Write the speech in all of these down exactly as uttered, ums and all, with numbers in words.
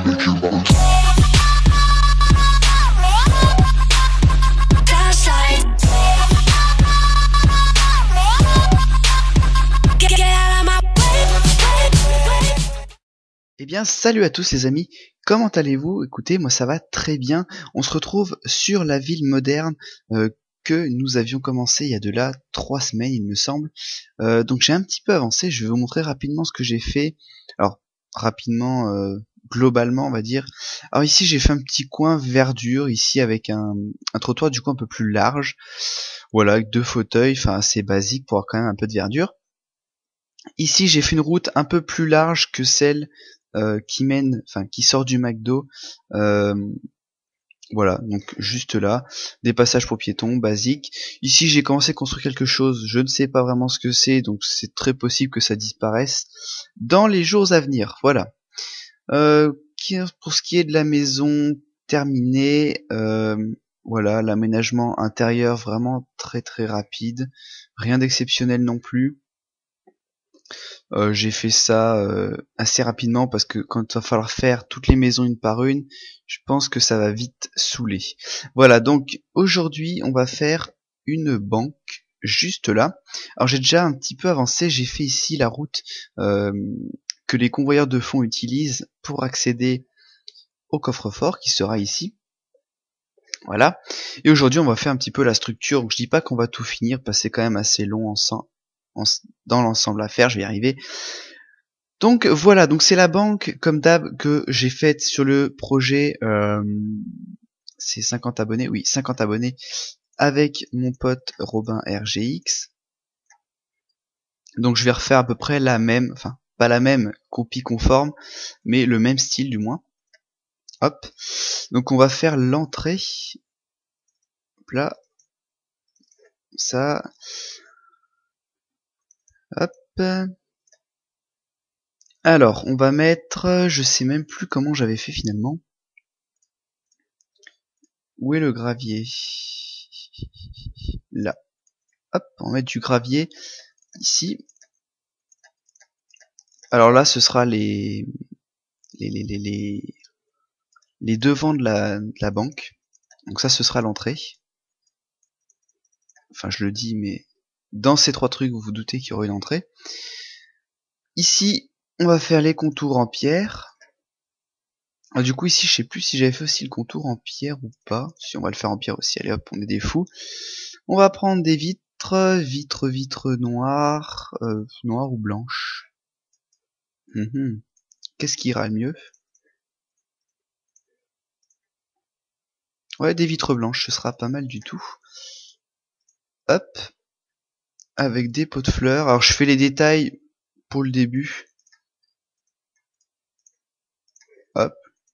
Eh bien, salut à tous les amis, comment allez-vous? Écoutez, moi ça va très bien. On se retrouve sur la ville moderne euh, que nous avions commencé il y a de là trois semaines, il me semble. Euh, donc j'ai un petit peu avancé, je vais vous montrer rapidement ce que j'ai fait. Alors, rapidement, euh, globalement, on va dire. Alors ici, j'ai fait un petit coin verdure, ici avec un, un trottoir du coup un peu plus large. Voilà, avec deux fauteuils, enfin assez basique pour avoir quand même un peu de verdure. Ici, j'ai fait une route un peu plus large que celle euh, qui mène, enfin qui sort du McDo. Euh, voilà, donc juste là, des passages pour piétons, basiques. Ici, j'ai commencé à construire quelque chose, je ne sais pas vraiment ce que c'est, donc c'est très possible que ça disparaisse dans les jours à venir. Voilà. Euh, pour ce qui est de la maison terminée, euh, voilà, l'aménagement intérieur vraiment très très rapide, rien d'exceptionnel non plus. Euh, j'ai fait ça euh, assez rapidement parce que quand il va falloir faire toutes les maisons une par une, je pense que ça va vite saouler. Voilà, donc aujourd'hui on va faire une banque juste là. Alors j'ai déjà un petit peu avancé, j'ai fait ici la route euh, que les convoyeurs de fonds utilisent pour accéder au coffre-fort qui sera ici. Voilà. Et aujourd'hui on va faire un petit peu la structure. Donc je dis pas qu'on va tout finir parce que c'est quand même assez long en sang. Dans l'ensemble à faire, je vais y arriver. Donc voilà, donc c'est la banque comme d'hab que j'ai faite sur le projet, euh, c'est cinquante abonnés, oui cinquante abonnés, avec mon pote Robin R G X. Donc je vais refaire à peu près la même, enfin pas la même copie conforme, mais le même style du moins. Hop, donc on va faire l'entrée, hop là, ça, hop. Alors, on va mettre, je sais même plus comment j'avais fait finalement. Où est le gravier? Là. Hop, on va mettre du gravier ici. Alors là, ce sera les les les les les, les devants de la, de la banque. Donc ça, ce sera l'entrée. Enfin, je le dis, mais dans ces trois trucs, vous vous doutez qu'il y aura une entrée. Ici, on va faire les contours en pierre. Alors, du coup, ici, je sais plus si j'avais fait aussi le contour en pierre ou pas. Si, on va le faire en pierre aussi. Allez hop, on est des fous. On va prendre des vitres, vitres, vitres noires, euh, noires ou blanches. Mmh. Qu'est-ce qui ira le mieux? Ouais, des vitres blanches, ce sera pas mal du tout. Hop. Avec des pots de fleurs. Alors, je fais les détails pour le début. Hop.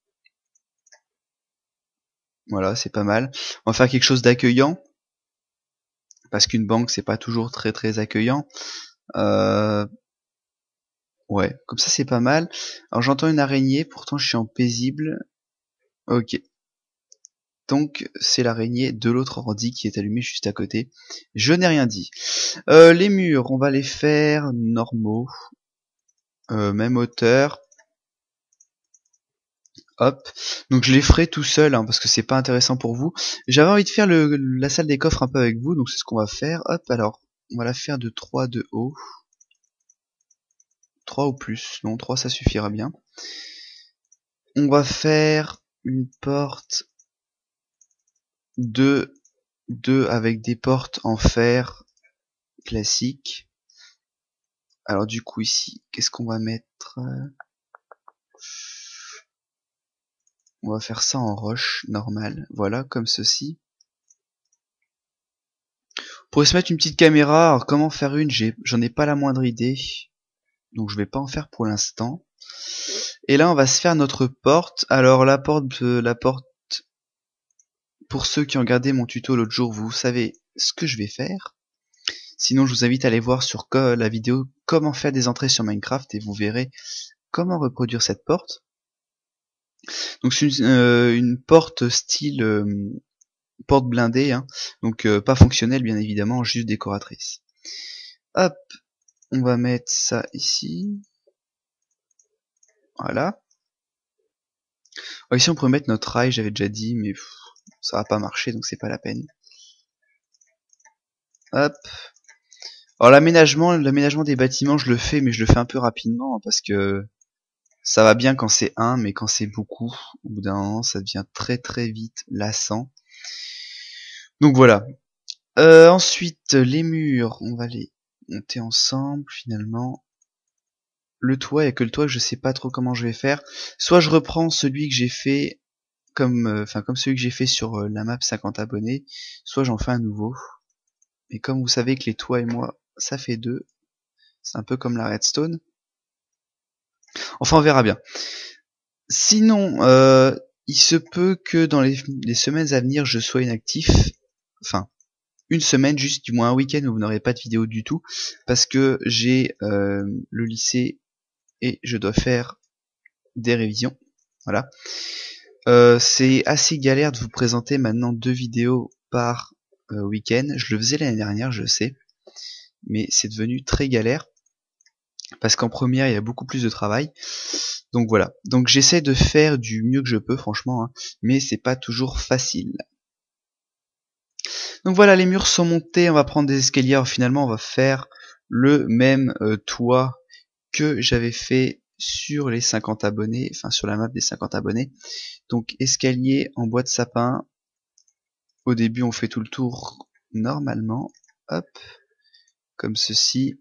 Voilà, c'est pas mal. On va faire quelque chose d'accueillant. Parce qu'une banque, c'est pas toujours très très accueillant. Euh... Ouais, comme ça, c'est pas mal. Alors, j'entends une araignée, pourtant, je suis en paisible. Ok. Donc c'est l'araignée de l'autre ordi qui est allumée juste à côté. Je n'ai rien dit. Euh, les murs, on va les faire normaux. Euh, même hauteur. Hop. Donc je les ferai tout seul hein, parce que c'est pas intéressant pour vous. J'avais envie de faire le, la salle des coffres un peu avec vous, donc c'est ce qu'on va faire. Hop, alors on va la faire de trois de haut. trois ou plus. Non, trois ça suffira bien. On va faire une porte de deux avec des portes en fer classique. Alors du coup ici, qu'est-ce qu'on va mettre? On va faire ça en roche normale, voilà, comme ceci. On pourrait se mettre une petite caméra, alors comment faire une, j'en ai, ai pas la moindre idée. Donc je vais pas en faire pour l'instant. Et là on va se faire notre porte. Alors la porte, euh, la porte, pour ceux qui ont regardé mon tuto l'autre jour, vous savez ce que je vais faire. Sinon je vous invite à aller voir sur la vidéo comment faire des entrées sur Minecraft et vous verrez comment reproduire cette porte. Donc c'est une, euh, une porte style euh, porte blindée, hein. Donc euh, pas fonctionnelle bien évidemment, juste décoratrice. Hop, on va mettre ça ici. Voilà. Oh, ici on pourrait mettre notre rail, j'avais déjà dit, mais pff, ça va pas marcher, donc c'est pas la peine. Hop. Alors l'aménagement, l'aménagement des bâtiments, je le fais, mais je le fais un peu rapidement, hein, parce que ça va bien quand c'est un, mais quand c'est beaucoup, au bout d'un moment, ça devient très très vite lassant. Donc voilà. Euh, ensuite, les murs, on va les monter ensemble, finalement. Le toit, il n'y a que le toit que je sais pas trop comment je vais faire. Soit je reprends celui que j'ai fait comme euh, enfin comme celui que j'ai fait sur euh, la map cinquante abonnés, soit j'en fais un nouveau. Et comme vous savez que les toits et moi, ça fait deux. C'est un peu comme la redstone. Enfin, on verra bien. Sinon, euh, il se peut que dans les, les semaines à venir, je sois inactif. Enfin, une semaine, juste du moins un week-end où vous n'aurez pas de vidéo du tout, parce que j'ai euh, le lycée et je dois faire des révisions. Voilà. Euh, c'est assez galère de vous présenter maintenant deux vidéos par euh, week-end. Je le faisais l'année dernière, je sais, mais c'est devenu très galère parce qu'en première il y a beaucoup plus de travail. Donc voilà. Donc j'essaie de faire du mieux que je peux, franchement, hein, mais c'est pas toujours facile. Donc voilà, les murs sont montés. On va prendre des escaliers. Alors, finalement, on va faire le même euh, toit que j'avais fait sur les cinquante abonnés, enfin sur la map des cinquante abonnés. Donc escalier en bois de sapin. Au début on fait tout le tour normalement, hop, comme ceci.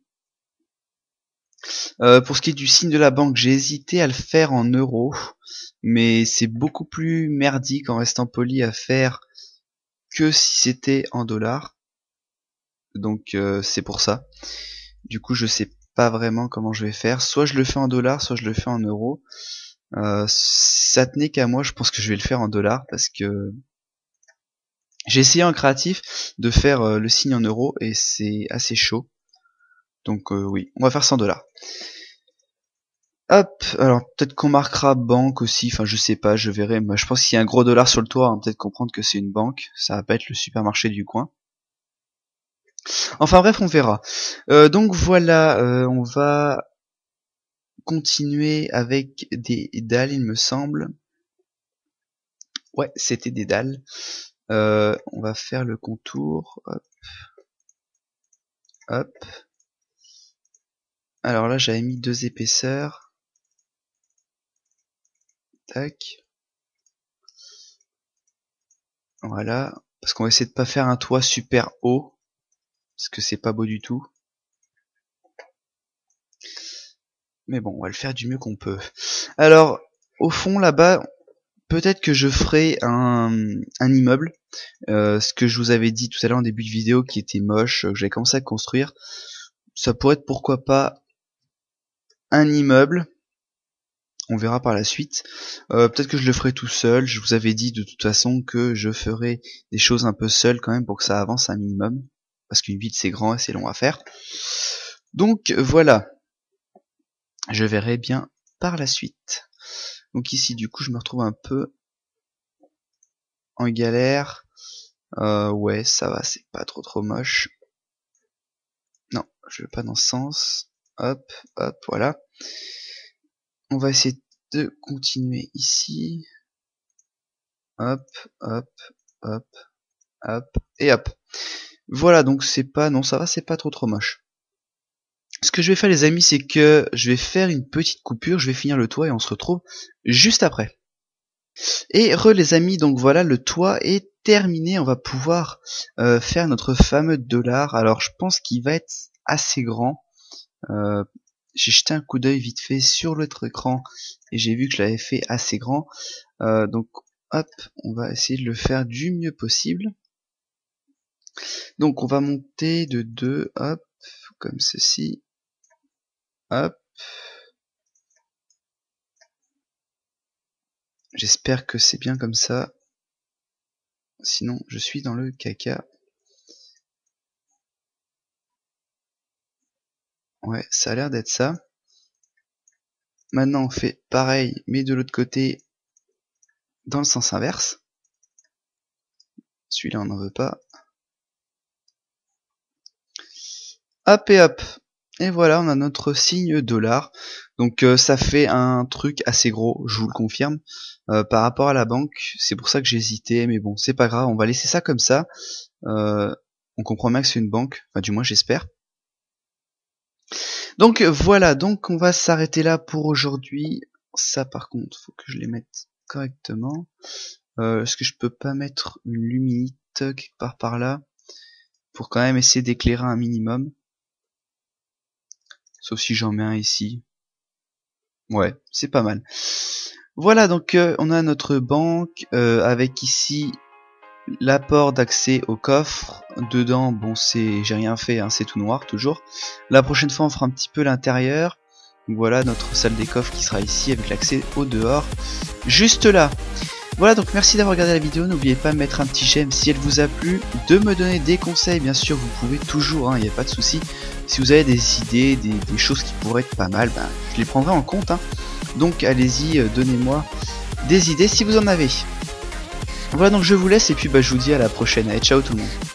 Euh, pour ce qui est du signe de la banque, j'ai hésité à le faire en euros, mais c'est beaucoup plus merdique en restant poli à faire que si c'était en dollars. Donc euh, c'est pour ça. Du coup je sais pas vraiment comment je vais faire. Soit je le fais en dollars, soit je le fais en euros. Euh, ça tenait qu'à moi, je pense que je vais le faire en dollars parce que j'ai essayé en créatif de faire euh, le signe en euros et c'est assez chaud. Donc euh, oui, on va faire cent dollars. Hop, alors peut-être qu'on marquera banque aussi, enfin je sais pas, je verrai. Moi, je pense qu'il y a un gros dollar sur le toit, on va peut-être comprendre que c'est une banque. Ça va pas être le supermarché du coin. Enfin bref, on verra. Euh, donc voilà, euh, on va continuer avec des dalles, il me semble. Ouais, c'était des dalles. Euh, on va faire le contour. Hop. Hop. Alors là, j'avais mis deux épaisseurs. Tac. Voilà. Parce qu'on va essayer de pas faire un toit super haut. Parce que c'est pas beau du tout. Mais bon, on va le faire du mieux qu'on peut. Alors, au fond, là-bas, peut-être que je ferai un, un immeuble. Euh, ce que je vous avais dit tout à l'heure en début de vidéo qui était moche, que j'avais commencé à construire. Ça pourrait être pourquoi pas un immeuble. On verra par la suite. Euh, peut-être que je le ferai tout seul. Je vous avais dit de toute façon que je ferai des choses un peu seul quand même pour que ça avance un minimum. Parce qu'une ville c'est grand et c'est long à faire. Donc voilà. Je verrai bien par la suite. Donc ici du coup je me retrouve un peu en galère. Euh, ouais, ça va, c'est pas trop trop moche. Non, je vais pas dans ce sens. Hop, hop, voilà. On va essayer de continuer ici. Hop, hop, hop, hop, et hop. Voilà, donc c'est pas, non, ça va, c'est pas trop trop moche. Ce que je vais faire les amis, c'est que je vais faire une petite coupure, je vais finir le toit et on se retrouve juste après. Et re les amis, donc voilà, le toit est terminé, on va pouvoir euh, faire notre fameux dollar. Alors je pense qu'il va être assez grand. Euh, j'ai jeté un coup d'œil vite fait sur l'autre écran et j'ai vu que je l'avais fait assez grand. Euh, donc hop, on va essayer de le faire du mieux possible. Donc on va monter de deux, hop, comme ceci. Hop. J'espère que c'est bien comme ça. Sinon, je suis dans le caca. Ouais, ça a l'air d'être ça. Maintenant, on fait pareil, mais de l'autre côté, dans le sens inverse. Celui-là, on n'en veut pas. Hop et hop. Et voilà, on a notre signe dollar. Donc euh, ça fait un truc assez gros, je vous le confirme, euh, par rapport à la banque. C'est pour ça que j'ai hésité, mais bon, c'est pas grave, on va laisser ça comme ça. Euh, on comprend bien que c'est une banque, enfin du moins j'espère. Donc voilà, donc on va s'arrêter là pour aujourd'hui. Ça par contre, faut que je les mette correctement. Euh, Est-ce que je peux pas mettre une luminite quelque part par là pour quand même essayer d'éclairer un minimum? Sauf si j'en mets un ici. Ouais, c'est pas mal. Voilà, donc euh, on a notre banque euh, avec ici l'apport d'accès au coffre. Dedans, bon, c'est, j'ai rien fait, hein, c'est tout noir toujours. La prochaine fois, on fera un petit peu l'intérieur. Voilà notre salle des coffres qui sera ici avec l'accès au dehors, juste là. Voilà, donc merci d'avoir regardé la vidéo. N'oubliez pas de mettre un petit j'aime si elle vous a plu, de me donner des conseils, bien sûr, vous pouvez toujours, il hein, n'y a pas de souci. Si vous avez des idées, des, des choses qui pourraient être pas mal, ben, je les prendrai en compte. Hein. Donc allez-y, euh, donnez-moi des idées si vous en avez. Voilà, donc je vous laisse et puis bah, je vous dis à la prochaine. Allez, ciao tout le monde.